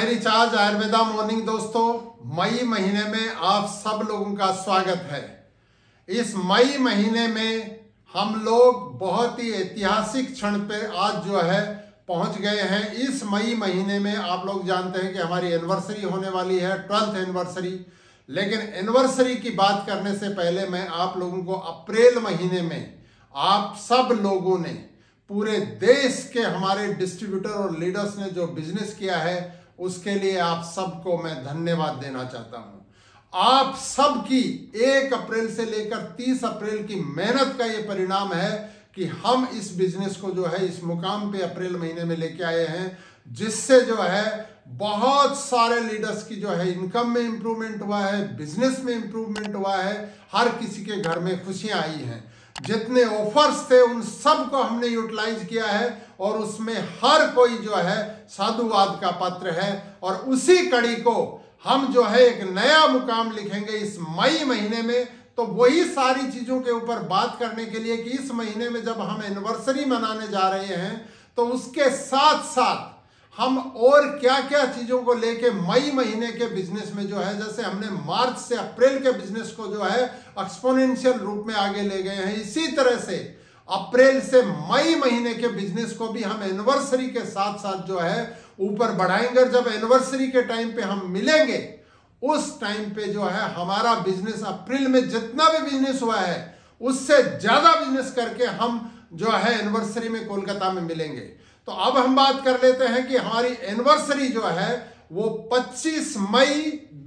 My recharge Ayurveda morning दोस्तों, मई महीने में आप सब लोगों का स्वागत है। इस मई महीने में हम लोग बहुत ही ऐतिहासिक क्षण पे आज जो है पहुंच गए हैं। इस मई महीने में आप लोग जानते हैं कि हमारी एनिवर्सरी होने वाली है, 12th एनिवर्सरी। लेकिन एनिवर्सरी की बात करने से पहले मैं आप लोगों को अप्रैल महीने में आप सब लोगों ने, पूरे देश के हमारे डिस्ट्रीब्यूटर और लीडर्स ने जो बिजनेस किया है उसके लिए आप सबको मैं धन्यवाद देना चाहता हूं। आप सबकी 1 अप्रैल से लेकर 30 अप्रैल की मेहनत का ये परिणाम है कि हम इस बिजनेस को जो है इस मुकाम पे अप्रैल महीने में लेके आए हैं, जिससे जो है बहुत सारे लीडर्स की जो है इनकम में इंप्रूवमेंट हुआ है, बिजनेस में इंप्रूवमेंट हुआ है, हर किसी के घर में खुशियां आई हैं। जितने ऑफर्स थे उन सब को हमने यूटिलाइज किया है और उसमें हर कोई जो है साधुवाद का पात्र है। और उसी कड़ी को हम जो है एक नया मुकाम लिखेंगे इस मई महीने में। तो वही सारी चीजों के ऊपर बात करने के लिए कि इस महीने में जब हम एनिवर्सरी मनाने जा रहे हैं तो उसके साथ साथ हम और क्या क्या चीजों को लेके मई महीने के बिजनेस में जो है, जैसे हमने मार्च से अप्रैल के बिजनेस को जो है एक्सपोनेंशियल रूप में आगे ले गए हैं, इसी तरह से अप्रैल से मई महीने के बिजनेस को भी हम एनिवर्सरी के साथ साथ जो है ऊपर बढ़ाएंगे। जब एनिवर्सरी के टाइम पे हम मिलेंगे उस टाइम पे जो है हमारा बिजनेस अप्रैल में जितना भी बिजनेस हुआ है उससे ज्यादा बिजनेस करके हम जो है एनिवर्सरी में कोलकाता में मिलेंगे। तो अब हम बात कर लेते हैं कि हमारी एनिवर्सरी जो है वो 25 मई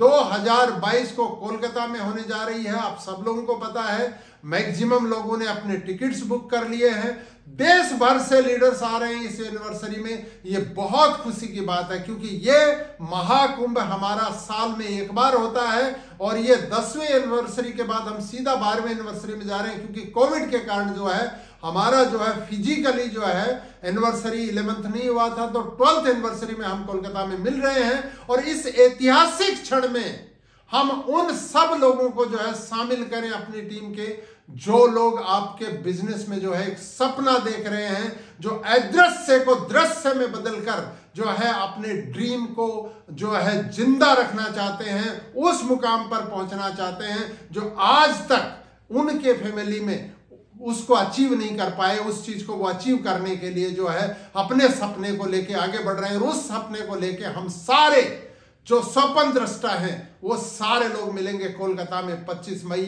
2022 को कोलकाता में होने जा रही है। आप सब लोगों को पता है, मैक्सिमम लोगों ने अपने टिकट्स बुक कर लिए हैं। देश भर से लीडर्स आ रहे हैं इस एनिवर्सरी में। ये बहुत खुशी की बात है क्योंकि ये महाकुंभ हमारा साल में एक बार होता है और ये 10वीं एनिवर्सरी के बाद हम सीधा 12वीं एनिवर्सरी में जा रहे हैं, क्योंकि कोविड के कारण जो है हमारा जो है फिजिकली जो है एनिवर्सरी 11th नहीं हुआ था, तो 12th एनिवर्सरी में हम कोलकाता में मिल रहे हैं। और इस ऐतिहासिक क्षण में हम उन सब लोगों को जो है शामिल करें अपनी टीम के, जो लोग आपके बिजनेस में जो है एक सपना देख रहे हैं, जो अदृश्य को दृश्य में बदलकर जो है अपने ड्रीम को जो है जिंदा रखना चाहते हैं, उस मुकाम पर पहुंचना चाहते हैं जो आज तक उनके फैमिली में उसको अचीव नहीं कर पाए। उस चीज को वो अचीव करने के लिए जो है अपने सपने को लेके आगे बढ़ रहे हैं। और उस सपने को लेके हम सारे जो स्वप्न दृष्टा हैं वो सारे लोग मिलेंगे कोलकाता में 25 मई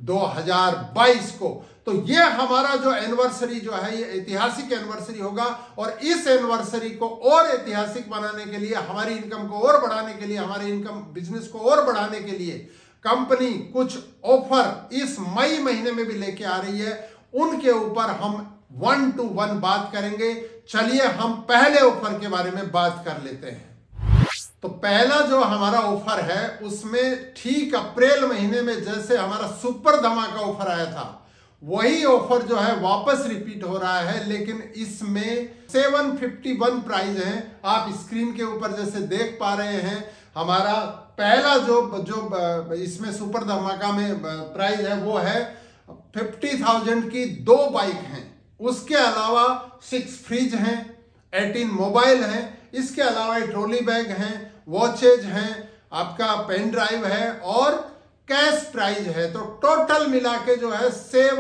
2022 को। तो ये हमारा जो एनिवर्सरी जो है ये ऐतिहासिक एनिवर्सरी होगा। और इस एनिवर्सरी को और ऐतिहासिक बनाने के लिए, हमारी इनकम को और बढ़ाने के लिए, हमारे इनकम बिजनेस को और बढ़ाने के लिए कंपनी कुछ ऑफर इस मई महीने में भी लेके आ रही है। उनके ऊपर हम 1 to 1 बात करेंगे। चलिए हम पहले ऑफर के बारे में बात कर लेते हैं। तो पहला जो हमारा ऑफर है उसमें ठीक अप्रैल महीने में जैसे हमारा सुपर धमाका ऑफर आया था, वही ऑफर जो है वापस रिपीट हो रहा है। लेकिन इसमें 751 प्राइस है। आप स्क्रीन के ऊपर जैसे देख पा रहे हैं, हमारा पहला जो इसमें सुपर धमाका में प्राइस है वो है 50,000 की 2 बाइक हैं। उसके अलावा 6 फ्रिज हैं, 18 मोबाइल हैं, इसके अलावा ट्रॉली बैग हैं, वॉचेज हैं, आपका पेन ड्राइव है और कैश प्राइज है। तो टोटल मिला के जो है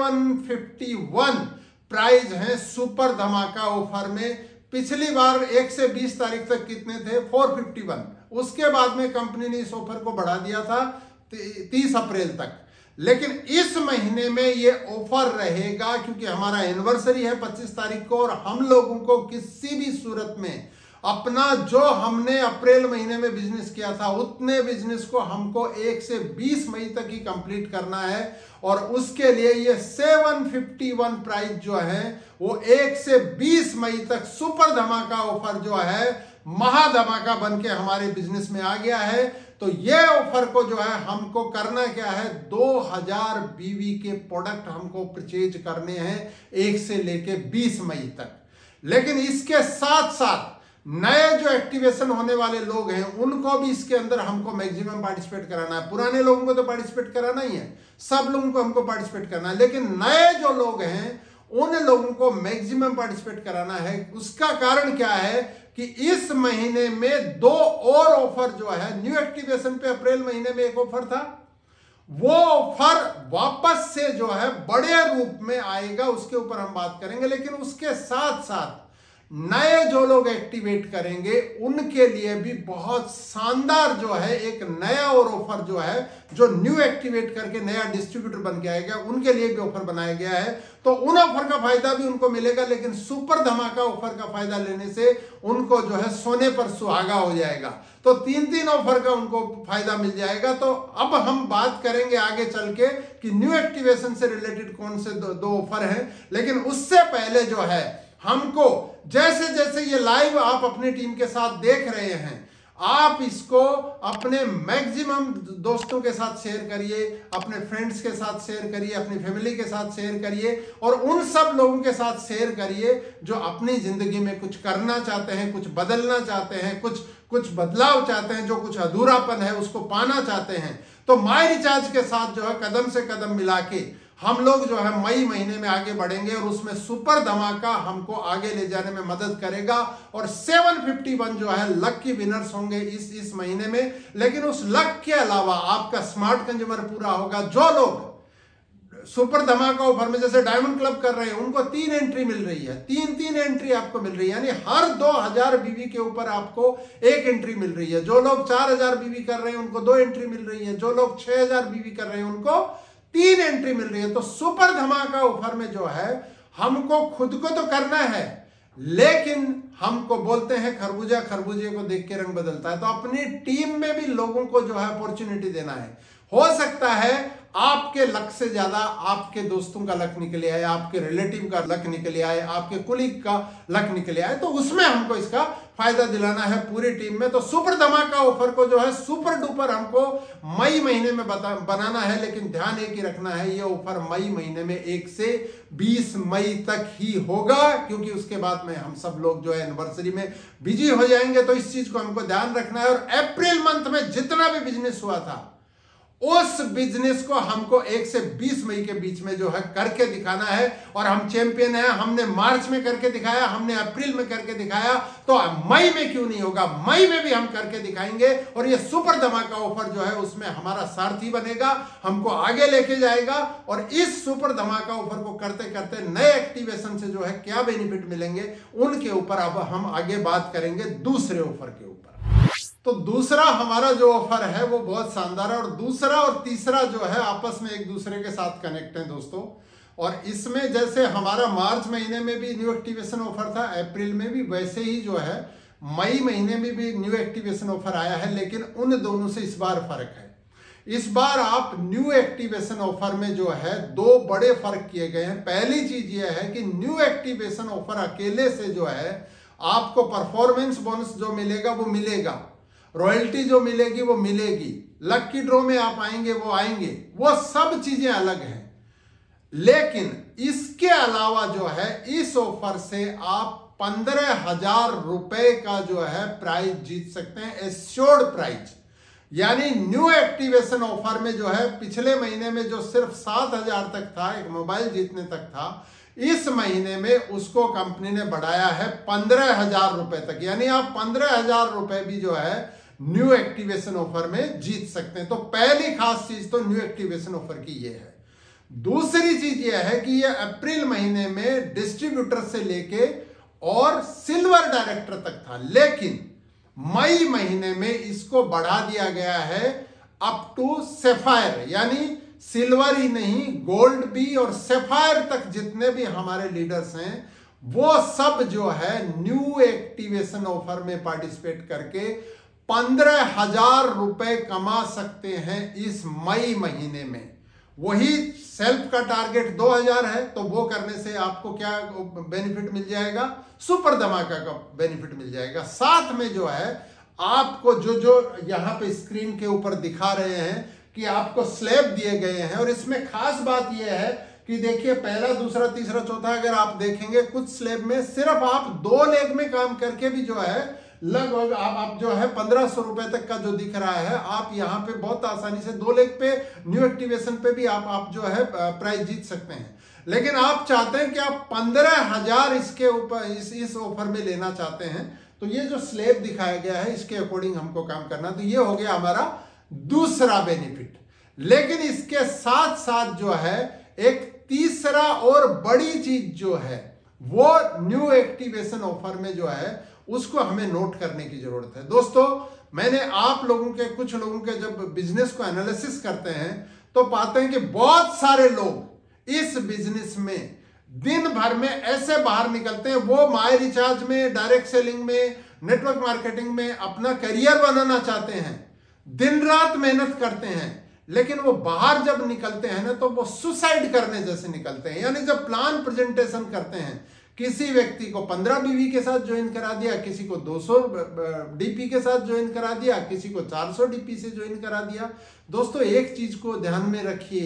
751 प्राइज है सुपर धमाका ऑफर में। पिछली बार 1 से 20 तारीख तक कितने थे? 451। उसके बाद में कंपनी ने इस ऑफर को बढ़ा दिया था 30 अप्रैल तक। लेकिन इस महीने में ये ऑफर रहेगा क्योंकि हमारा एनिवर्सरी है 25 तारीख को और हम लोगों को किसी भी सूरत में अपना जो हमने अप्रैल महीने में बिजनेस किया था उतने बिजनेस को हमको 1 से 20 मई तक ही कंप्लीट करना है। और उसके लिए ये 751 प्राइस जो है वो 1 से 20 मई तक सुपर धमाका ऑफर जो है महाधमाका बन के हमारे बिजनेस में आ गया है। तो ये ऑफर को जो है हमको करना क्या है, 2000 बीवी के प्रोडक्ट हमको परचेज करने हैं 1 से लेके 20 मई तक। लेकिन इसके साथ साथ नए जो एक्टिवेशन होने वाले लोग हैं उनको भी इसके अंदर हमको मैक्सिमम पार्टिसिपेट कराना है। पुराने लोगों को तो पार्टिसिपेट कराना ही है, सब लोगों को हमको पार्टिसिपेट करना है। लेकिन नए जो लोग हैं उन लोगों को मैक्सिमम पार्टिसिपेट कराना है। उसका कारण क्या है कि इस महीने में 2 और ऑफर जो है, न्यू एक्टिवेशन पे अप्रैल महीने में एक ऑफर था, वो ऑफर वापस से जो है बड़े रूप में आएगा, उसके ऊपर हम बात करेंगे। लेकिन उसके साथ साथ नए जो लोग एक्टिवेट करेंगे उनके लिए भी बहुत शानदार जो है एक नया और ऑफर जो है, जो न्यू एक्टिवेट करके नया डिस्ट्रीब्यूटर बन के आएगा, उनके लिए भी ऑफर बनाया गया है। तो उन ऑफर का फायदा भी उनको मिलेगा, लेकिन सुपर धमाका ऑफर का फायदा लेने से उनको जो है सोने पर सुहागा हो जाएगा। तो 3 ऑफर का उनको फायदा मिल जाएगा। तो अब हम बात करेंगे आगे चल के कि न्यू एक्टिवेशन से रिलेटेड कौन से 2 ऑफर हैं। लेकिन उससे पहले जो है हमको जैसे जैसे ये लाइव आप अपनी टीम के साथ देख रहे हैं, आप इसको अपने मैक्सिमम दोस्तों के साथ शेयर करिए, अपने फ्रेंड्स के साथ शेयर करिए, अपनी फैमिली के साथ शेयर करिए, और उन सब लोगों के साथ शेयर करिए जो अपनी जिंदगी में कुछ करना चाहते हैं, कुछ बदलना चाहते हैं, कुछ बदलाव चाहते हैं, जो कुछ अधूरापन है उसको पाना चाहते हैं। तो माई रिचार्ज के साथ जो है कदम से कदम मिला के हम लोग जो है मई महीने में आगे बढ़ेंगे, और उसमें सुपर धमाका हमको आगे ले जाने में मदद करेगा। और 751 जो है लकी विनर्स होंगे इस महीने में। लेकिन उस लक के अलावा आपका स्मार्ट कंज्यूमर पूरा होगा। जो लोग सुपर धमाका ऑफर में जैसे डायमंड क्लब कर रहे हैं, उनको 3 एंट्री मिल रही है, 3 एंट्री आपको मिल रही है, यानी हर 2000 बीवी के ऊपर आपको 1 एंट्री मिल रही है। जो लोग 4000 बीवी कर रहे हैं उनको 2 एंट्री मिल रही है, जो लोग 6000 बीवी कर रहे हैं उनको 3 एंट्री मिल रही है। तो सुपर धमाका ऑफर में जो है हमको खुद को तो करना है, लेकिन हमको बोलते हैं खरबूजा खरबूजे को देख के रंग बदलता है। तो अपनी टीम में भी लोगों को जो है अपॉर्चुनिटी देना है। हो सकता है आपके लक से ज्यादा आपके दोस्तों का लक निकले आए, आपके रिलेटिव का लक निकले आए, आपके कुलीग का लक निकले आए, तो उसमें हमको इसका फायदा दिलाना है पूरी टीम में। तो सुपर धमाका ऑफर को जो है सुपर डुपर हमको मई महीने में बनाना है। लेकिन ध्यान एक ही रखना है, ये ऑफर मई महीने में 1 से 20 मई तक ही होगा, क्योंकि उसके बाद में हम सब लोग जो है एनिवर्सरी में बिजी हो जाएंगे। तो इस चीज को हमको ध्यान रखना है। और अप्रैल मंथ में जितना भी बिजनेस हुआ था उस बिजनेस को हमको 1 से 20 मई के बीच में जो है करके दिखाना है। और हम चैंपियन हैं, हमने मार्च में करके दिखाया, हमने अप्रैल में करके दिखाया, तो मई में क्यों नहीं होगा? मई में भी हम करके दिखाएंगे। और ये सुपर धमाका ऑफर जो है उसमें हमारा सारथी बनेगा, हमको आगे लेके जाएगा। और इस सुपर धमाका ऑफर को करते करते नए एक्टिवेशन से जो है क्या बेनिफिट मिलेंगे उनके ऊपर अब हम आगे बात करेंगे दूसरे ऑफर के ऊपर। तो दूसरा हमारा जो ऑफर है वो बहुत शानदार है, और दूसरा और तीसरा जो है आपस में एक दूसरे के साथ कनेक्ट है दोस्तों। और इसमें जैसे हमारा मार्च महीने में भी न्यू एक्टिवेशन ऑफर था, अप्रैल में भी, वैसे ही जो है मई महीने में भी न्यू एक्टिवेशन ऑफर आया है। लेकिन उन दोनों से इस बार फर्क है। इस बार आप न्यू एक्टिवेशन ऑफर में जो है 2 बड़े फर्क किए गए हैं। पहली चीज यह है कि न्यू एक्टिवेशन ऑफर अकेले से जो है आपको परफॉर्मेंस बोनस जो मिलेगा वो मिलेगा, रॉयल्टी जो मिलेगी वो मिलेगी, लकी ड्रॉ में आप आएंगे वो आएंगे, वो सब चीजें अलग हैं। लेकिन इसके अलावा जो है इस ऑफर से आप 15,000 रुपए का जो है प्राइज जीत सकते हैं, एश्योर्ड प्राइज। यानी न्यू एक्टिवेशन ऑफर में जो है पिछले महीने में जो सिर्फ 7,000 तक था, एक मोबाइल जीतने तक था, इस महीने में उसको कंपनी ने बढ़ाया है 15,000 रुपए तक। यानी आप 15,000 रुपए भी जो है न्यू एक्टिवेशन ऑफर में जीत सकते हैं। तो पहली खास चीज तो न्यू एक्टिवेशन ऑफर की ये है। दूसरी चीज ये है कि ये अप्रैल महीने में डिस्ट्रीब्यूटर से लेके और सिल्वर डायरेक्टर तक था, लेकिन मई महीने में इसको बढ़ा दिया गया है अप टू सैफायर, यानी सिल्वर ही नहीं गोल्ड भी और सैफायर तक जितने भी हमारे लीडर्स हैं वो सब जो है न्यू एक्टिवेशन ऑफर में पार्टिसिपेट करके 15,000 रुपए कमा सकते हैं इस मई महीने में। वही सेल्फ का टारगेट 2,000 है, तो वो करने से आपको क्या बेनिफिट मिल जाएगा? सुपर धमाका का बेनिफिट मिल जाएगा। साथ में जो है आपको जो यहां पे स्क्रीन के ऊपर दिखा रहे हैं कि आपको स्लैब दिए गए हैं। और इसमें खास बात यह है कि देखिए पहला, दूसरा, तीसरा, चौथा, अगर आप देखेंगे कुछ स्लैब में सिर्फ आप 2 लेग में काम करके भी जो है लगभग आप जो है 1500 रुपए तक का जो दिख रहा है, आप यहाँ पे बहुत आसानी से 2 लेग पे न्यू एक्टिवेशन पे भी आप जो है प्राइज जीत सकते हैं। लेकिन आप चाहते हैं कि आप 15,000 इसके ऊपर इस ऑफर में लेना चाहते हैं, तो ये जो स्लैब दिखाया गया है इसके अकॉर्डिंग हमको काम करना, तो ये हो गया हमारा दूसरा बेनिफिट। लेकिन इसके साथ साथ जो है एक तीसरा और बड़ी चीज जो है वो न्यू एक्टिवेशन ऑफर में जो है उसको हमें नोट करने की जरूरत है। दोस्तों, मैंने आप लोगों के कुछ लोगों के जब बिजनेस को एनालिसिस करते हैं तो पाते हैं कि बहुत सारे लोग इस बिजनेस में दिन भर में ऐसे बाहर निकलते हैं, वो माई रिचार्ज में, डायरेक्ट सेलिंग में, नेटवर्क मार्केटिंग में अपना करियर बनाना चाहते हैं, दिन रात मेहनत करते हैं, लेकिन वो बाहर जब निकलते हैं ना तो वो सुसाइड करने जैसे निकलते हैं। यानी जब प्लान प्रेजेंटेशन करते हैं, किसी व्यक्ति को 15 बीवी के साथ ज्वाइन करा दिया, किसी को 200 डीपी के साथ ज्वाइन करा दिया, किसी को 400 डीपी से ज्वाइन करा दिया। दोस्तों, एक चीज को ध्यान में रखिए,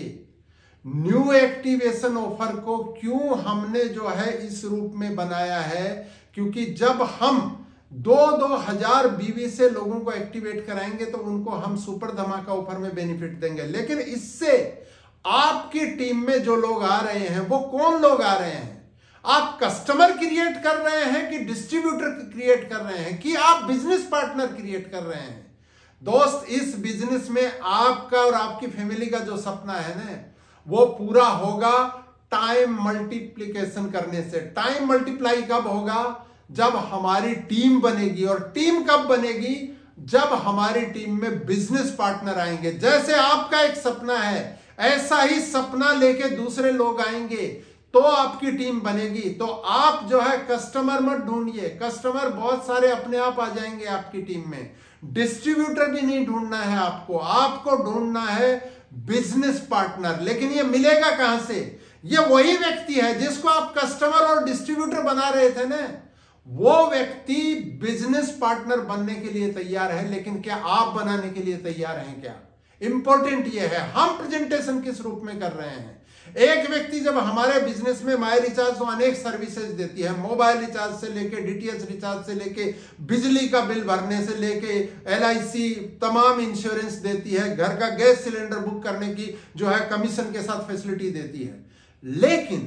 न्यू एक्टिवेशन ऑफर को क्यों हमने जो है इस रूप में बनाया है, क्योंकि जब हम 2-2 हजार बीवी से लोगों को एक्टिवेट कराएंगे तो उनको हम सुपर धमाका ऑफर में बेनिफिट देंगे। लेकिन इससे आपकी टीम में जो लोग आ रहे हैं वो कौन लोग आ रहे हैं? आप कस्टमर क्रिएट कर रहे हैं कि डिस्ट्रीब्यूटर क्रिएट कर रहे हैं कि आप बिजनेस पार्टनर क्रिएट कर रहे हैं? दोस्त, इस बिजनेस में आपका और आपकी फैमिली का जो सपना है ना वो पूरा होगा टाइम मल्टीप्लिकेशन करने से। टाइम मल्टीप्लाई कब होगा? जब हमारी टीम बनेगी। और टीम कब बनेगी? जब हमारी टीम में बिजनेस पार्टनर आएंगे। जैसे आपका एक सपना है, ऐसा ही सपना लेके दूसरे लोग आएंगे तो आपकी टीम बनेगी। तो आप जो है कस्टमर मत ढूंढिए, कस्टमर बहुत सारे अपने आप आ जाएंगे आपकी टीम में। डिस्ट्रीब्यूटर भी नहीं ढूंढना है आपको, आपको ढूंढना है बिजनेस पार्टनर। लेकिन ये मिलेगा कहां से? ये वही व्यक्ति है जिसको आप कस्टमर और डिस्ट्रीब्यूटर बना रहे थे ना, वो व्यक्ति बिजनेस पार्टनर बनने के लिए तैयार है। लेकिन क्या आप बनाने के लिए तैयार हैं क्या? इंपॉर्टेंट ये है हम प्रेजेंटेशन किस रूप में कर रहे हैं। एक व्यक्ति जब हमारे बिजनेस में माई रिचार्ज तो अनेक सर्विसेज देती है, मोबाइल रिचार्ज से लेके डीटीएच रिचार्ज से लेके बिजली का बिल भरने से लेके एलआईसी तमाम इंश्योरेंस देती है, घर का गैस सिलेंडर बुक करने की जो है कमीशन के साथ फैसिलिटी देती है। लेकिन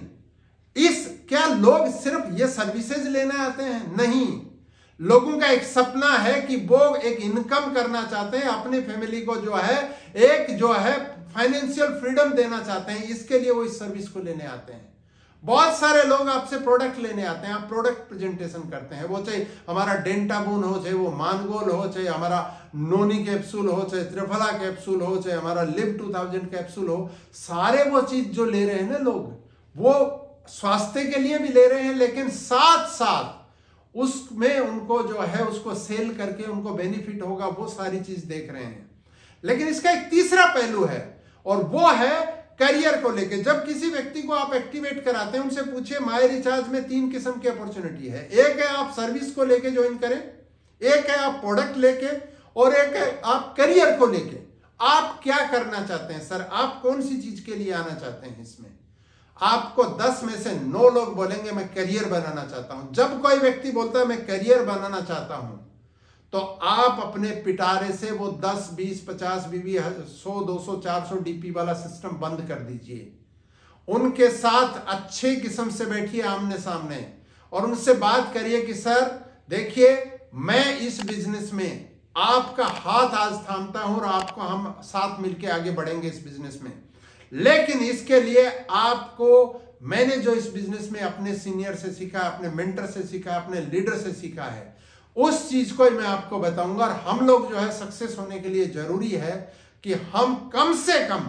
क्या लोग सिर्फ ये सर्विसेज लेने आते हैं? नहीं, लोगों का एक सपना है कि वो एक इनकम करना चाहते हैं, अपनी फैमिली को जो है एक जो है फाइनेंशियल फ्रीडम देना चाहते हैं, इसके लिए वो इस सर्विस को लेने आते हैं। बहुत सारे लोग आपसे प्रोडक्ट लेने आते हैं, आप प्रोडक्ट प्रेजेंटेशन करते हैं, वो चाहे हमारा डेंटाबून हो, चाहे वो मानगोल हो, चाहे हमारा नोनी कैप्सूल हो, चाहे त्रिफला कैप्सूल हो, चाहे हमारा लिव 2000 कैप्सूल हो, सारे वो चीज जो ले रहे हैं ना लोग, वो स्वास्थ्य के लिए भी ले रहे हैं, लेकिन साथ साथ उसमें उनको जो है उसको सेल करके उनको बेनिफिट होगा, वो सारी चीज देख रहे हैं। लेकिन इसका एक तीसरा पहलू है और वो है करियर को लेके। जब किसी व्यक्ति को आप एक्टिवेट कराते हैं, उनसे पूछिए माई रिचार्ज में 3 किस्म की अपॉर्चुनिटी है। एक है आप सर्विस को लेके ज्वाइन करें, एक है आप प्रोडक्ट लेके, और एक है आप करियर को लेके। आप क्या करना चाहते हैं सर? आप कौन सी चीज के लिए आना चाहते हैं? इसमें आपको 10 में से 9 लोग बोलेंगे मैं करियर बनाना चाहता हूं। जब कोई व्यक्ति बोलता है मैं करियर बनाना चाहता हूं, तो आप अपने पिटारे से वो 10, 20, 50 बीवी, 100, 200, 400 डीपी वाला सिस्टम बंद कर दीजिए। उनके साथ अच्छे किस्म से बैठिए आमने सामने और उनसे बात करिए कि सर देखिए, मैं इस बिजनेस में आपका हाथ आज थामता हूं और आपको हम साथ मिलकर आगे बढ़ेंगे इस बिजनेस में। लेकिन इसके लिए आपको मैंने जो इस बिजनेस में अपने सीनियर से सीखा, अपने मेंटर से सीखा, अपने लीडर से सीखा है, उस चीज को मैं आपको बताऊंगा। और हम लोग जो है सक्सेस होने के लिए जरूरी है कि हम कम से कम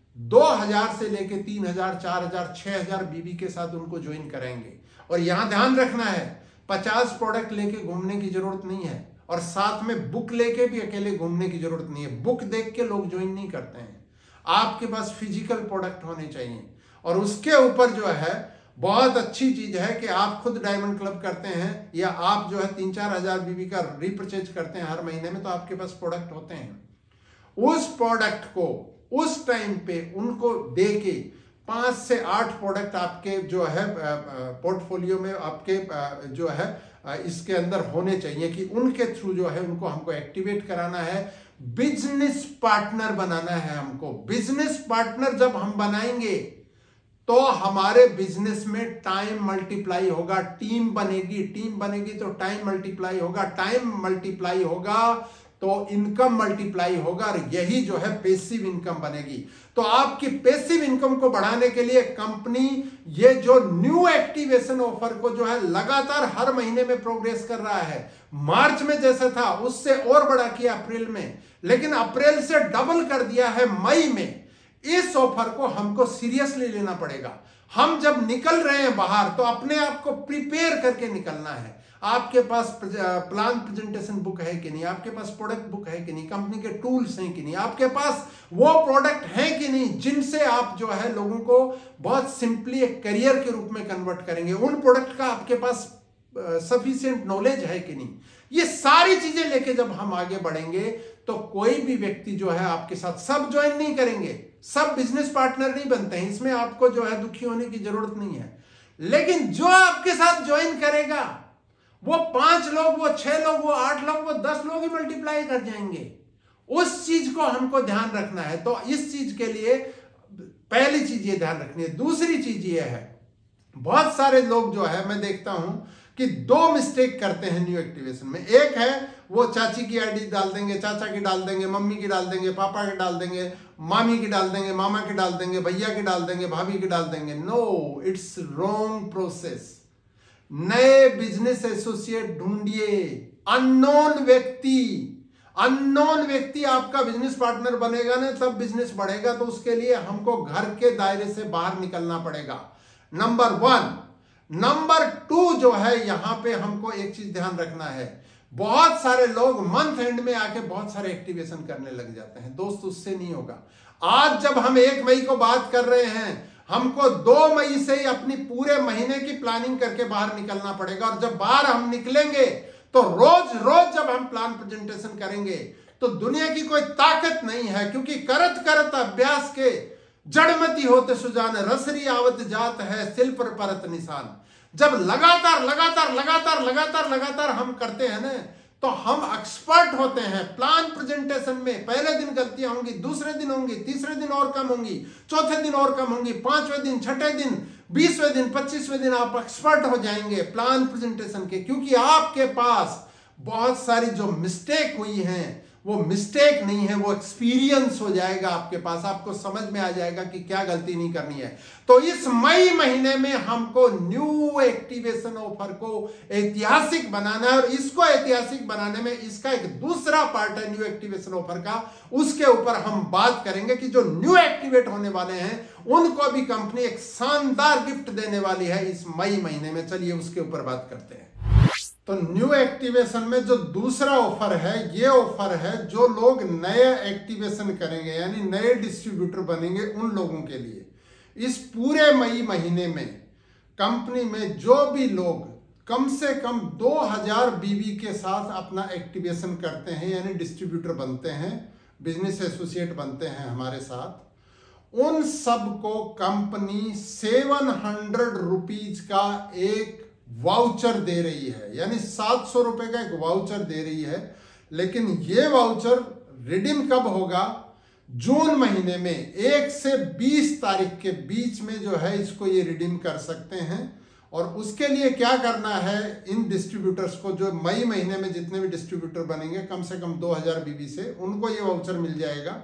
2000 से लेके 3000, 4000, 6000 बीबी के साथ उनको ज्वाइन करेंगे। और यहां ध्यान रखना है, 50 प्रोडक्ट लेके घूमने की जरूरत नहीं है और साथ में बुक लेके भी अकेले घूमने की जरूरत नहीं है। बुक देख के लोग ज्वाइन नहीं करते हैं, आपके पास फिजिकल प्रोडक्ट होने चाहिए। और उसके ऊपर जो है बहुत अच्छी चीज है कि आप खुद डायमंड क्लब करते हैं या आप जो है 3-4 हजार बीबी का रिपर्चेज करते हैं हर महीने में, तो आपके पास प्रोडक्ट होते हैं। उस प्रोडक्ट को उस टाइम पे उनको दे के 5 से 8 प्रोडक्ट आपके जो है पोर्टफोलियो में आपके जो है इसके अंदर होने चाहिए कि उनके थ्रू जो है उनको हमको एक्टिवेट कराना है, बिजनेस पार्टनर बनाना है हमको। बिजनेस पार्टनर जब हम बनाएंगे तो हमारे बिजनेस में टाइम मल्टीप्लाई होगा, टीम बनेगी तो टाइम मल्टीप्लाई होगा, टाइम मल्टीप्लाई होगा तो इनकम मल्टीप्लाई होगा, और यही जो है पैसिव इनकम बनेगी। तो आपकी पैसिव इनकम को बढ़ाने के लिए कंपनी ये जो न्यू एक्टिवेशन ऑफर को जो है लगातार हर महीने में प्रोग्रेस कर रहा है। मार्च में जैसा था उससे और बड़ा किया अप्रैल में, लेकिन अप्रैल से डबल कर दिया है मई में। इस ऑफर को हमको सीरियसली लेना पड़ेगा। हम जब निकल रहे हैं बाहर तो अपने आप को प्रिपेयर करके निकलना है। आपके पास प्लान प्रेजेंटेशन बुक है कि नहीं, आपके पास प्रोडक्ट बुक है कि नहीं, कंपनी के टूल्स हैं कि नहीं, आपके पास वो प्रोडक्ट हैं कि नहीं जिनसे आप जो है लोगों को बहुत सिंपली एक करियर के रूप में कन्वर्ट करेंगे, उन प्रोडक्ट का आपके पास सफिशिएंट नॉलेज है कि नहीं। ये सारी चीजें लेके जब हम आगे बढ़ेंगे तो कोई भी व्यक्ति जो है आपके साथ, सब ज्वाइन नहीं करेंगे, सब बिजनेस पार्टनर नहीं बनते हैं, इसमें आपको जो है दुखी होने की जरूरत नहीं है। लेकिन जो आपके साथ ज्वाइन करेगा वो 5 लोग, वो 6 लोग, वो 8 लोग, वो 10 लोग ही मल्टीप्लाई कर जाएंगे। उस चीज को हमको ध्यान रखना है। तो इस चीज के लिए पहली चीज ये ध्यान रखनी है। दूसरी चीज ये है, बहुत सारे लोग जो है मैं देखता हूं कि 2 मिस्टेक करते हैं न्यू एक्टिवेशन में। एक है वो चाची की आईडी डाल देंगे, चाचा की डाल देंगे, मम्मी की डाल देंगे, पापा की डाल देंगे, मामी की डाल देंगे, मामा की डाल देंगे, भैया की डाल देंगे, भाभी की डाल देंगे। No, it's wrong process. नए बिजनेस एसोसिएट ढूंढिए, अननोन व्यक्ति आपका बिजनेस पार्टनर बनेगा ना, तब बिजनेस बढ़ेगा। तो उसके लिए हमको घर के दायरे से बाहर निकलना पड़ेगा, नंबर 1। नंबर 2 जो है, यहां पे हमको एक चीज ध्यान रखना है। बहुत सारे लोग मंथ एंड में आके बहुत सारे एक्टिवेशन करने लग जाते हैं। दोस्त, उससे नहीं होगा। आज जब हम 1 मई को बात कर रहे हैं, हमको 2 मई से ही अपनी पूरे महीने की प्लानिंग करके बाहर निकलना पड़ेगा। और जब बाहर हम निकलेंगे तो रोज रोज जब हम प्लान प्रेजेंटेशन करेंगे तो दुनिया की कोई ताकत नहीं है, क्योंकि करत करत अभ्यास के जड़मती होते सुजान, रसरी आवत जात है सिल पर परत निशान। जब लगातार हम करते हैं ना, तो हम एक्सपर्ट होते हैं। प्लान प्रेजेंटेशन में पहले दिन गलतियां होंगी, दूसरे दिन होंगी, तीसरे दिन और कम होंगी, चौथे दिन और कम होंगी, 5वें दिन, 6ठे दिन, 20वें दिन, 25वें दिन आप एक्सपर्ट हो जाएंगे प्लान प्रेजेंटेशन के। क्योंकि आपके पास बहुत सारी जो मिस्टेक हुई हैं वो मिस्टेक नहीं है, वो एक्सपीरियंस हो जाएगा आपके पास। आपको समझ में आ जाएगा कि क्या गलती नहीं करनी है। तो इस मई महीने में हमको न्यू एक्टिवेशन ऑफर को ऐतिहासिक बनाना है, और इसको ऐतिहासिक बनाने में इसका एक दूसरा पार्ट है न्यू एक्टिवेशन ऑफर का। उसके ऊपर हम बात करेंगे कि जो न्यू एक्टिवेट होने वाले हैं उनको भी कंपनी एक शानदार गिफ्ट देने वाली है इस मई महीने में। चलिए उसके ऊपर बात करते हैं। तो न्यू एक्टिवेशन में जो दूसरा ऑफर है, ये ऑफर है जो लोग नए एक्टिवेशन करेंगे, यानी नए डिस्ट्रीब्यूटर बनेंगे, उन लोगों के लिए। इस पूरे मई महीने में कंपनी में जो भी लोग कम से कम 2000 बीवी के साथ अपना एक्टिवेशन करते हैं, यानी डिस्ट्रीब्यूटर बनते हैं, बिजनेस एसोसिएट बनते हैं हमारे साथ, उन सबको कंपनी 700 रुपीज का एक वाउचर दे रही है, यानी 700 रुपए का एक वाउचर दे रही है। लेकिन ये वाउचर रिडीम कब होगा? जून महीने में 1 से 20 तारीख के बीच में जो है इसको ये रिडीम कर सकते हैं। और उसके लिए क्या करना है, इन डिस्ट्रीब्यूटर्स को, जो मई महीने में जितने भी डिस्ट्रीब्यूटर बनेंगे कम से कम 2000 बीवी से, उनको ये वाउचर मिल जाएगा।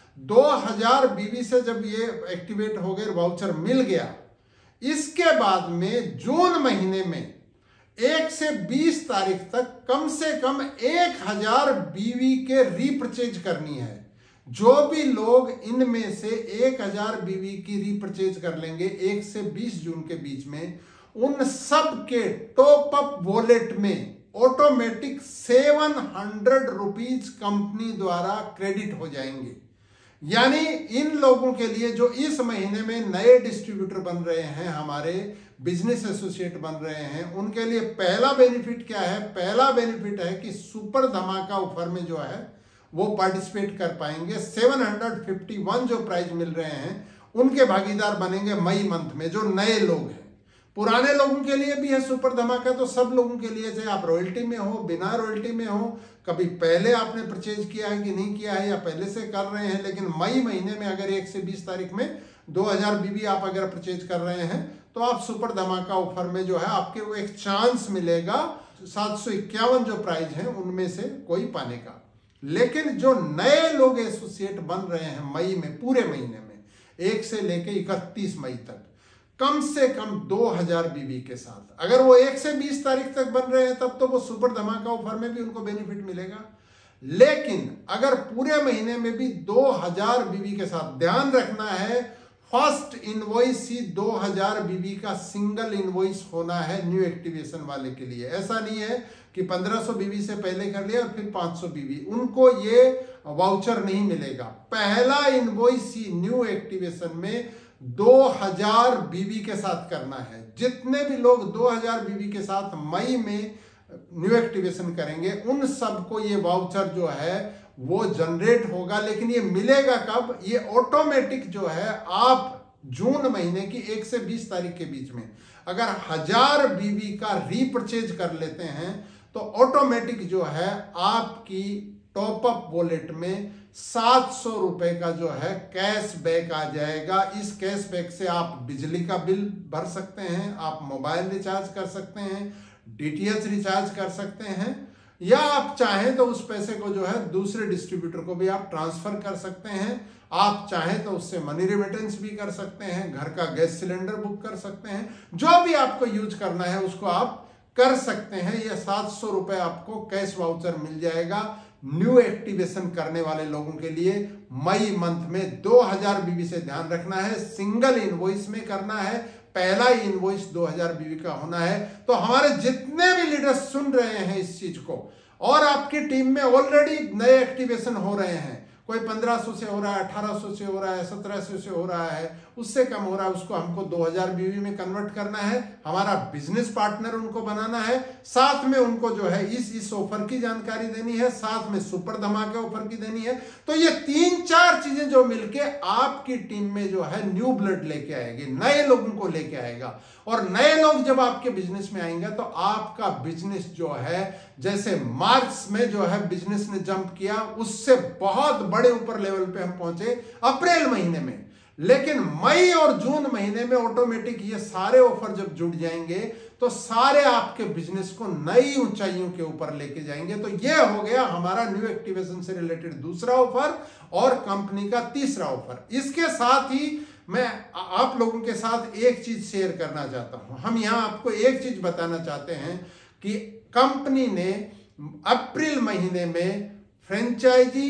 2000 बीवी से जब ये एक्टिवेट हो गए, वाउचर मिल गया, इसके बाद में जून महीने में 1 से 20 तारीख तक कम से कम 1000 बीवी के रीपरचेज करनी है। जो भी लोग इनमें से 1000 बीवी की रीपरचेज कर लेंगे 1 से 20 जून के बीच में, उन सब के टॉप अप वॉलेट में ऑटोमेटिक 700 रुपीज कंपनी द्वारा क्रेडिट हो जाएंगे। यानी इन लोगों के लिए जो इस महीने में नए डिस्ट्रीब्यूटर बन रहे हैं, हमारे बिजनेस एसोसिएट बन रहे हैं, उनके लिए पहला बेनिफिट क्या है? पहला बेनिफिट है कि सुपर धमाका ऑफर में जो है वो पार्टिसिपेट कर पाएंगे। 751 जो प्राइज मिल रहे हैं उनके भागीदार बनेंगे मई मंथ में, जो नए लोग हैं। पुराने लोगों के लिए भी है सुपर धमाका, तो सब लोगों के लिए, चाहे आप रॉयल्टी में हो, बिना रॉयल्टी में हो, कभी पहले आपने परचेज किया है कि नहीं किया है, या पहले से कर रहे हैं, लेकिन मई महीने में अगर 1 से 20 तारीख में 2000 बीबी आप अगर परचेज कर रहे हैं तो आप सुपर धमाका ऑफर में जो है आपके वो एक चांस मिलेगा 751 जो प्राइज है उनमें से कोई पाने का। लेकिन जो नए लोग एसोसिएट बन रहे हैं मई में, पूरे महीने में 1 से लेके 31 मई तक, कम से कम 2000 बीबी के साथ, अगर वो 1 से 20 तारीख तक बन रहे हैं तब तो वो सुपर धमाका ऑफर में भी उनको बेनिफिट मिलेगा। लेकिन अगर पूरे महीने में भी 2000 बीबी के साथ, ध्यान रखना है फर्स्ट इनवॉइस ही 2000 बीबी का सिंगल इनवॉइस होना है न्यू एक्टिवेशन वाले के लिए। ऐसा नहीं है कि 1500 बीबी से पहले कर लिया और फिर 500 बीबी, उनको ये वाउचर नहीं मिलेगा। पहला इनवॉइस ही न्यू एक्टिवेशन में 2000 बीबी के साथ करना है। जितने भी लोग 2000 बीबी के साथ मई में न्यू एक्टिवेशन करेंगे उन सबको ये वाउचर जो है वो जनरेट होगा। लेकिन ये मिलेगा कब? ये ऑटोमेटिक जो है आप जून महीने की 1 से 20 तारीख के बीच में अगर 1000 बीबी का रीपरचेज कर लेते हैं तो ऑटोमेटिक जो है आपकी टॉपअप वॉलेट में 700 रुपए का जो है कैशबैक आ जाएगा। इस कैशबैक से आप बिजली का बिल भर सकते हैं, आप मोबाइल रिचार्ज कर सकते हैं, डीटीएच रिचार्ज कर सकते हैं, या आप चाहें तो उस पैसे को जो है दूसरे डिस्ट्रीब्यूटर को भी आप ट्रांसफर कर सकते हैं। आप चाहें तो उससे मनी रिमिटेंस भी कर सकते हैं, घर का गैस सिलेंडर बुक कर सकते हैं, जो भी आपको यूज करना है उसको आप कर सकते हैं। यह 700 रुपए आपको कैश वाउचर मिल जाएगा न्यू एक्टिवेशन करने वाले लोगों के लिए मई मंथ में। 2000 बीबी से ध्यान रखना है, सिंगल इनवॉइस में करना है, पहला इनवॉइस 2000 बीबी का होना है। तो हमारे जितने भी लीडर्स सुन रहे हैं इस चीज को और आपकी टीम में ऑलरेडी नए एक्टिवेशन हो रहे हैं, कोई 1500 से हो रहा है, 1800 से हो रहा है, 1700 से हो रहा है, उससे कम हो रहा है, उसको हमको 2000 बीबी में कन्वर्ट करना है, हमारा बिजनेस पार्टनर उनको बनाना है, साथ में उनको जो है इस ऑफर की जानकारी देनी है, साथ में सुपर धमाके ऑफर की देनी है। तो ये 3-4 चीजें जो मिलके आपकी टीम में जो है न्यू ब्लड लेके आएगी, नए लोगों को लेके आएगा। और नए लोग जब आपके बिजनेस में आएंगे तो आपका बिजनेस जो है, जैसे मार्च में जो है बिजनेस ने जंप किया, उससे बहुत बड़े ऊपर लेवल पे हम पहुंचे अप्रैल महीने में। लेकिन मई और जून महीने में ऑटोमेटिक ये सारे ऑफर जब जुड़ जाएंगे तो सारे आपके बिजनेस को नई ऊंचाइयों के ऊपर लेके जाएंगे। तो ये हो गया हमारा न्यू एक्टिवेशन से रिलेटेड दूसरा ऑफर और कंपनी का तीसरा ऑफर। इसके साथ ही मैं आप लोगों के साथ एक चीज शेयर करना चाहता हूं। हम यहां आपको एक चीज बताना चाहते हैं कि कंपनी ने अप्रैल महीने में फ्रेंचाइजी,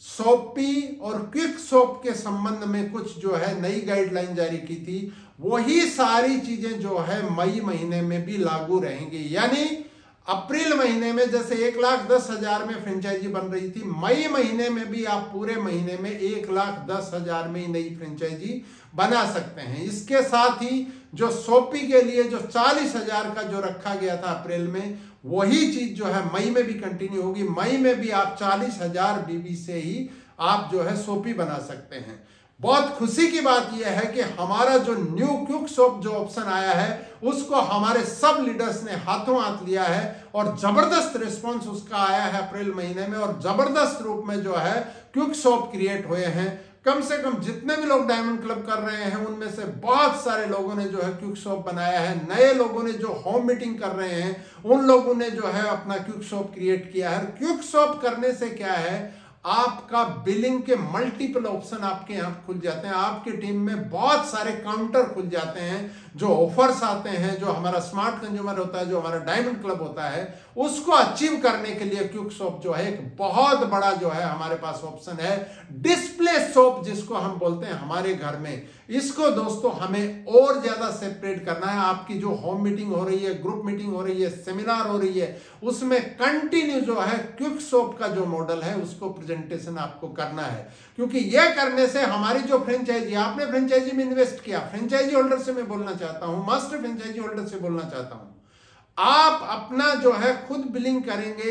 शॉपी और क्विक शॉप के संबंध में कुछ जो है नई गाइडलाइन जारी की थी। वही सारी चीजें जो है मई महीने में भी लागू रहेंगी। यानी अप्रैल महीने में जैसे 1,10,000 में फ्रेंचाइजी बन रही थी, मई महीने में भी आप पूरे महीने में 1,10,000 में ही नई फ्रेंचाइजी बना सकते हैं। इसके साथ ही जो शॉपी के लिए जो 40,000 का जो रखा गया था अप्रैल में, वही चीज जो है मई में भी कंटिन्यू होगी। मई में भी आप 40,000 बीबी से ही आप जो है शॉपी बना सकते हैं। बहुत खुशी की बात यह है कि हमारा जो न्यू क्विक शॉप जो ऑप्शन आया है उसको हमारे सब लीडर्स ने हाथों हाथ लिया है और जबरदस्त रिस्पांस उसका आया है अप्रैल महीने में, और जबरदस्त रूप में जो है क्विक शॉप क्रिएट हुए हैं। कम से कम जितने भी लोग डायमंड क्लब कर रहे हैं उनमें से बहुत सारे लोगों ने जो है क्विक शॉप बनाया है। नए लोगों ने जो होम मीटिंग कर रहे हैं उन लोगों ने जो है अपना क्विक शॉप क्रिएट किया है। क्विक शॉप करने से क्या है, आपका बिलिंग के मल्टीपल ऑप्शन आपके यहां खुल जाते हैं, आपकी टीम में बहुत सारे काउंटर खुल जाते हैं, जो ऑफर्स आते हैं, जो हमारा स्मार्ट कंज्यूमर होता है, जो हमारा डायमंड क्लब होता है, उसको अचीव करने के लिए क्विक शॉप जो है एक बहुत बड़ा जो है हमारे पास ऑप्शन है। डिस्प्ले शॉप जिसको हम बोलते हैं हमारे घर में, इसको दोस्तों हमें और ज्यादा सेपरेट करना है। आपकी जो होम मीटिंग हो रही है, ग्रुप मीटिंग हो रही है, सेमिनार हो रही है, उसमें कंटिन्यू जो है क्विक शॉप का जो मॉडल है उसको प्रेजेंटेशन आपको करना है। क्योंकि यह करने से हमारी जो फ्रेंचाइजी, आपने फ्रेंचाइजी में इन्वेस्ट किया, फ्रेंचाइजी होल्डर से मैं बोलना चाहता हूं, मास्टर फ्रेंचाइजी होल्डर से बोलना चाहता हूं, आप अपना जो है खुद बिलिंग करेंगे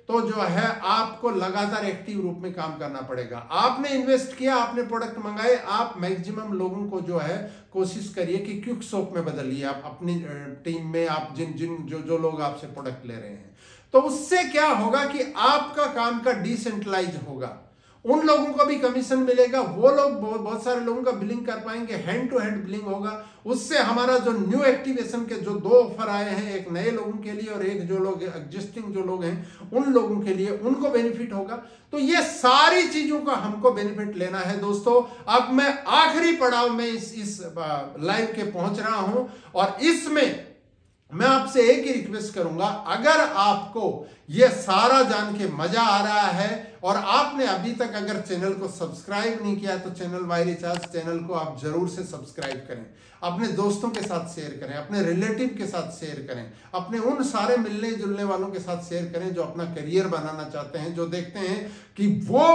तो जो है आपको लगातार एक्टिव रूप में काम करना पड़ेगा। आपने इन्वेस्ट किया, आपने प्रोडक्ट मंगाए, आप मैक्सिमम लोगों को जो है कोशिश करिए कि क्विक सोप में बदलिए। आप अपनी टीम में आप जो लोग आपसे प्रोडक्ट ले रहे हैं, तो उससे क्या होगा कि आपका काम का डिसेंट्रलाइज होगा, उन लोगों को भी कमीशन मिलेगा, वो लोग बहुत सारे लोगों का बिलिंग कर पाएंगे, हैंड टू हैंड बिलिंग होगा। उससे हमारा जो न्यू एक्टिवेशन के जो 2 ऑफर आए हैं, एक नए लोगों के लिए और एक जो लोग एग्जिस्टिंग जो लोग हैं उन लोगों के लिए, उनको बेनिफिट होगा। तो ये सारी चीजों का हमको बेनिफिट लेना है दोस्तों। अब मैं आखिरी पड़ाव में इस लाइव के पहुंच रहा हूं और इसमें मैं आपसे एक ही रिक्वेस्ट करूंगा, अगर आपको यह सारा जान के मजा आ रहा है और आपने अभी तक अगर चैनल को सब्सक्राइब नहीं किया तो चैनल माय रिचार्ज चैनल को आप जरूर से सब्सक्राइब करें, अपने दोस्तों के साथ शेयर करें, अपने रिलेटिव के साथ शेयर करें, अपने उन सारे मिलने जुलने वालों के साथ शेयर करें जो अपना करियर बनाना चाहते हैं, जो देखते हैं कि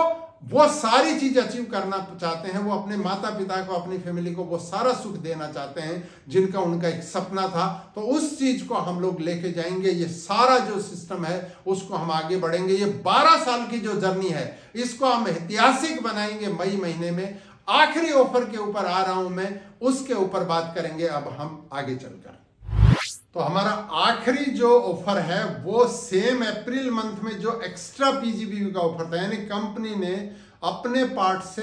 वो सारी चीज अचीव करना चाहते हैं, वो अपने माता पिता को, अपनी फैमिली को वो सारा सुख देना चाहते हैं जिनका उनका एक सपना था। तो उस चीज को हम लोग लेके जाएंगे, ये सारा जो सिस्टम है उसको हम आगे बढ़ेंगे। ये 12 साल की जो जर्नी है इसको हम ऐतिहासिक बनाएंगे। मई महीने में आखिरी ऑफर के ऊपर आ रहा हूं मैं, उसके ऊपर बात करेंगे अब हम आगे चलकर। तो हमारा आखिरी जो ऑफर है वो सेम अप्रैल मंथ में जो एक्स्ट्रा पीजीबीवी का ऑफर था, यानी कंपनी ने अपने पार्ट से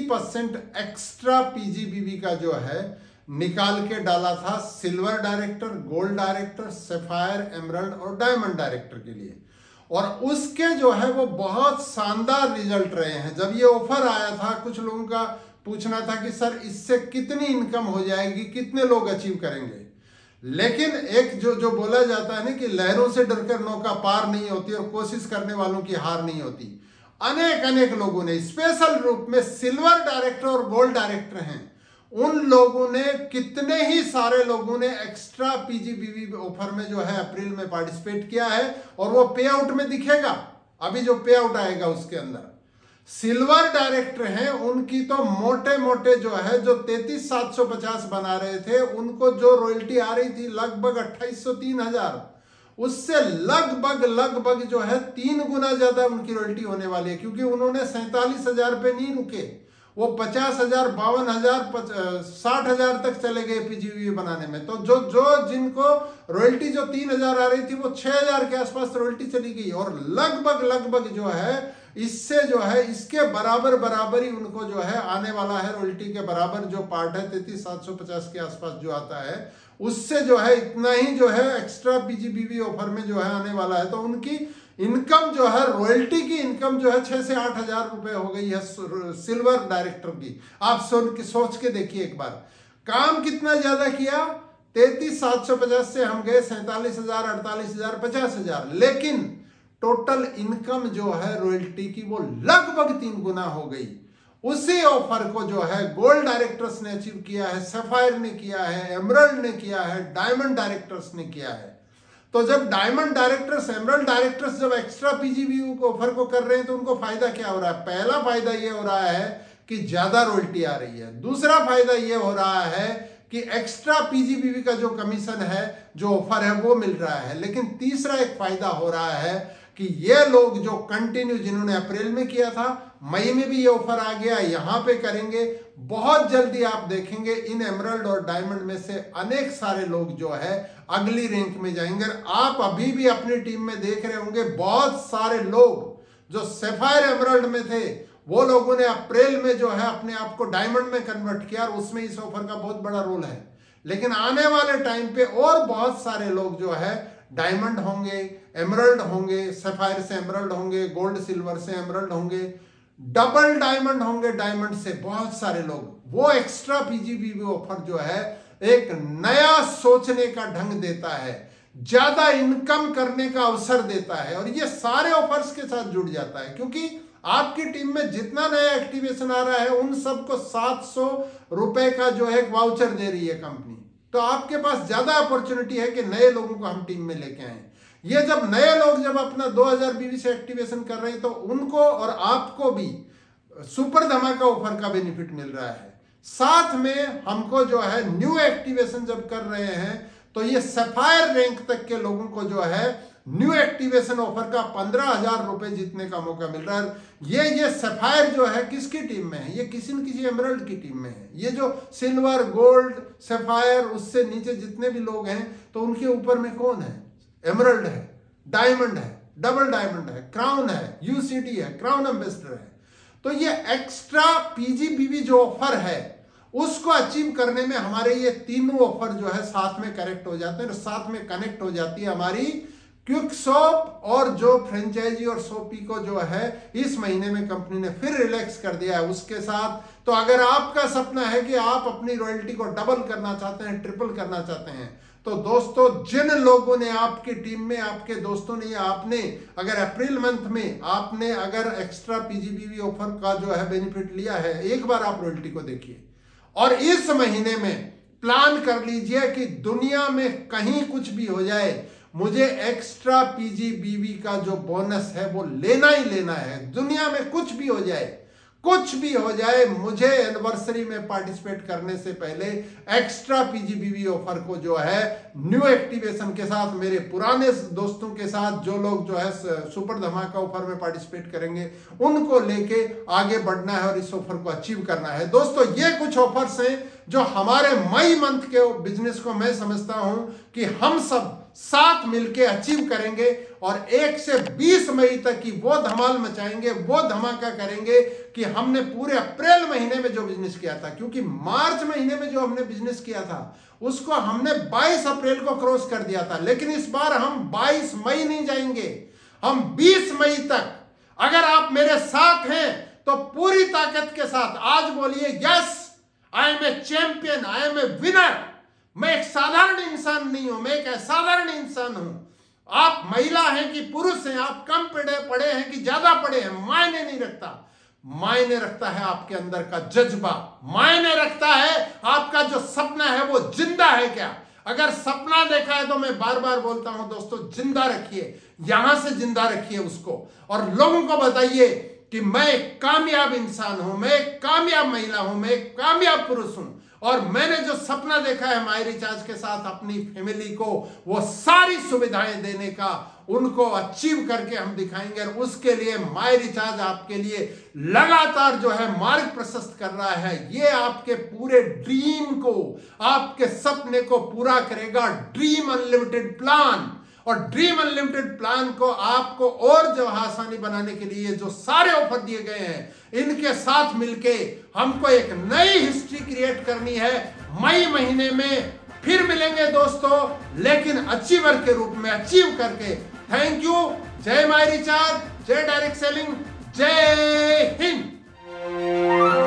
3% एक्स्ट्रा पीजीबीवी का जो है निकाल के डाला था silver director, gold director, sapphire, emerald और डायमंड डायरेक्टर के लिए। और उसके जो है वो बहुत शानदार रिजल्ट रहे हैं। जब ये ऑफर आया था कुछ लोगों का पूछना था कि सर इससे कितनी इनकम हो जाएगी, कितने लोग अचीव करेंगे। लेकिन एक जो बोला जाता है ना कि लहरों से डरकर नौका पार नहीं होती और कोशिश करने वालों की हार नहीं होती। अनेक लोगों ने, स्पेशल रूप में सिल्वर डायरेक्टर और गोल्ड डायरेक्टर हैं, उन लोगों ने, कितने ही सारे लोगों ने एक्स्ट्रा पीजीबीवी ऑफर में जो है अप्रैल में पार्टिसिपेट किया है और वो पे आउट में दिखेगा। अभी जो पे आउट आएगा उसके अंदर सिल्वर डायरेक्टर हैं, उनकी तो मोटे मोटे जो है जो 33,750 बना रहे थे, उनको जो रॉयल्टी आ रही थी लगभग 2,803,000, उससे लगभग जो है 3 गुना ज्यादा उनकी रॉयल्टी होने वाली है। क्योंकि उन्होंने 47,000 पे नहीं रुके, वो 50,000, 52,000, 60,000 तक चले गए पीजीबीवी बनाने में। तो जो जिनको रॉयल्टी जो 3,000 आ रही थी वो 6,000 के आसपास रॉयल्टी चली गई और लगभग जो है इससे जो है इसके बराबर ही उनको जो है आने वाला है। रॉयल्टी के बराबर जो पार्ट है 33,750 के आसपास जो आता है, उससे जो है इतना ही जो है एक्स्ट्रा पीजीबीवी ऑफर में जो है आने वाला है। तो उनकी इनकम जो है, रॉयल्टी की इनकम जो है 6 से 8,000 रुपए हो गई है सिल्वर डायरेक्टर की। आप सोच के देखिए एक बार, काम कितना ज्यादा किया, 33,750 से हम गए 47,000, 48,000, 50,000, लेकिन टोटल इनकम जो है रॉयल्टी की वो लगभग 3 गुना हो गई। उसी ऑफर को जो है गोल्ड डायरेक्टर्स ने अचीव किया है, सफायर ने किया है, एमराल्ड ने किया है, डायमंड डायरेक्टर्स ने किया है। तो जब डायमंड डायरेक्टर्स, एमराल्ड डायरेक्टर्स जब एक्स्ट्रा पीजीबीवी ऑफर को कर रहे हैं तो उनको फायदा क्या हो रहा है? पहला फायदा ये हो रहा है कि ज्यादा रॉयल्टी आ रही है। दूसरा फायदा ये हो रहा है कि एक्स्ट्रा पीजीबीवी का जो कमीशन है, जो ऑफर है वो मिल रहा है। लेकिन तीसरा एक फायदा हो रहा है कि ये लोग जो कंटिन्यू, जिन्होंने अप्रैल में किया था, मई में भी ये ऑफर आ गया, यहां पे करेंगे। बहुत जल्दी आप देखेंगे इन एमराल्ड और डायमंड में से अनेक सारे लोग जो है अगली रैंक में जाएंगे। आप अभी भी अपनी टीम में देख रहे होंगे बहुत सारे लोग जो सैफायर एमराल्ड में थे, वो लोगों ने अप्रैल में जो है अपने आप को डायमंड में कन्वर्ट किया और उसमें इस ऑफर का बहुत बड़ा रोल है। लेकिन आने वाले टाइम पे और बहुत सारे लोग जो है डायमंड होंगे, एमराल्ड होंगे, सफायर से एमराल्ड होंगे, गोल्ड सिल्वर से एमराल्ड होंगे, डबल डायमंड होंगे, डायमंड से बहुत सारे लोग। वो एक्स्ट्रा पीजीबीवी ऑफर जो है एक नया सोचने का ढंग देता है, ज्यादा इनकम करने का अवसर देता है और ये सारे ऑफर्स के साथ जुड़ जाता है। क्योंकि आपकी टीम में जितना नया एक्टिवेशन आ रहा है उन सबको 700 रुपए का जो है वाउचर दे रही है कंपनी। तो आपके पास ज्यादा अपॉर्चुनिटी है कि नए लोगों को हम टीम में लेके आए। ये जब नए लोग जब अपना 2000 बीवी से एक्टिवेशन कर रहे हैं तो उनको और आपको भी सुपर धमाका ऑफर का बेनिफिट मिल रहा है। साथ में हमको जो है न्यू एक्टिवेशन जब कर रहे हैं तो ये सफायर रैंक तक के लोगों को जो है न्यू एक्टिवेशन ऑफर का 15,000 रुपए जीतने का मौका मिल रहा है। ये सफायर जो है किसकी टीम में है? ये किसी न किसी एमरल्ड की टीम में है। ये जो सिल्वर, गोल्ड, सफायर, उससे नीचे जितने भी लोग हैं तो उनके ऊपर में कौन है? एमरल्ड है, डायमंड है, डबल डायमंड है, क्राउन है, यूसीडी है, क्राउन एम्बेसडर है। तो ये एक्स्ट्रा पीजीबीवी जो ऑफर है उसको अचीव करने में हमारे ये तीनों ऑफर जो है साथ में कनेक्ट हो जाते हैं, साथ में कनेक्ट हो जाती है हमारी क्विक शॉप और जो फ्रेंचाइजी और शॉपी को जो है इस महीने में कंपनी ने फिर रिलैक्स कर दिया है उसके साथ। तो अगर आपका सपना है कि आप अपनी रॉयल्टी को डबल करना चाहते हैं, ट्रिपल करना चाहते हैं, तो दोस्तों जिन लोगों ने आपकी टीम में, आपके दोस्तों ने या आपने अगर अप्रैल मंथ में आपने अगर एक्स्ट्रा पीजीबीवी ऑफर का जो है बेनिफिट लिया है, एक बार आप रॉयल्टी को देखिए और इस महीने में प्लान कर लीजिए कि दुनिया में कहीं कुछ भी हो जाए, मुझे एक्स्ट्रा पीजीबीवी का जो बोनस है वो लेना ही लेना है। दुनिया में कुछ भी हो जाए, कुछ भी हो जाए, मुझे एनिवर्सरी में पार्टिसिपेट करने से पहले एक्स्ट्रा पीजीबीवी ऑफर को जो है न्यू एक्टिवेशन के साथ, मेरे पुराने दोस्तों के साथ जो लोग जो है सुपर धमाका ऑफर में पार्टिसिपेट करेंगे उनको लेके आगे बढ़ना है और इस ऑफर को अचीव करना है। दोस्तों ये कुछ ऑफर्स हैं जो हमारे मई मंथ के बिजनेस को मैं समझता हूं कि हम सब साथ मिलके अचीव करेंगे और 1 से 20 मई तक की वो धमाल मचाएंगे, वो धमाका करेंगे कि हमने पूरे अप्रैल महीने में जो बिजनेस किया था, क्योंकि मार्च महीने में जो हमने बिजनेस किया था उसको हमने 22 अप्रैल को क्रॉस कर दिया था, लेकिन इस बार हम 22 मई नहीं जाएंगे, हम 20 मई तक। अगर आप मेरे साथ हैं तो पूरी ताकत के साथ आज बोलिए yes, I am a champion, I am a winner. मैं एक साधारण इंसान नहीं हूं, मैं एक असाधारण इंसान हूं। आप महिला हैं कि पुरुष हैं, आप कम पढ़े हैं कि ज्यादा पढ़े हैं, मायने नहीं रखता। मायने रखता है आपके अंदर का जज्बा, मायने रखता है आपका जो सपना है वो जिंदा है क्या। अगर सपना देखा है तो मैं बार बार बोलता हूं दोस्तों, जिंदा रखिए, यहां से जिंदा रखिए उसको और लोगों को बताइए कि मैं एक कामयाब इंसान हूं, मैं एक कामयाब महिला हूं, मैं एक कामयाब पुरुष हूं और मैंने जो सपना देखा है माई रिचार्ज के साथ अपनी फैमिली को वो सारी सुविधाएं देने का, उनको अचीव करके हम दिखाएंगे। और उसके लिए माई रिचार्ज आपके लिए लगातार जो है मार्ग प्रशस्त कर रहा है। ये आपके पूरे ड्रीम को, आपके सपने को पूरा करेगा। ड्रीम अनलिमिटेड प्लान, और ड्रीम अनलिमिटेड प्लान को आपको और जो आसानी बनाने के लिए जो सारे ऑफर दिए गए हैं, इनके साथ मिलके हमको एक नई हिस्ट्री क्रिएट करनी है। मई महीने में फिर मिलेंगे दोस्तों, लेकिन अचीवर के रूप में, अचीव करके। Thank you. जय माई रिचार्ज, जय डायरेक्ट सेलिंग, जय हिंद।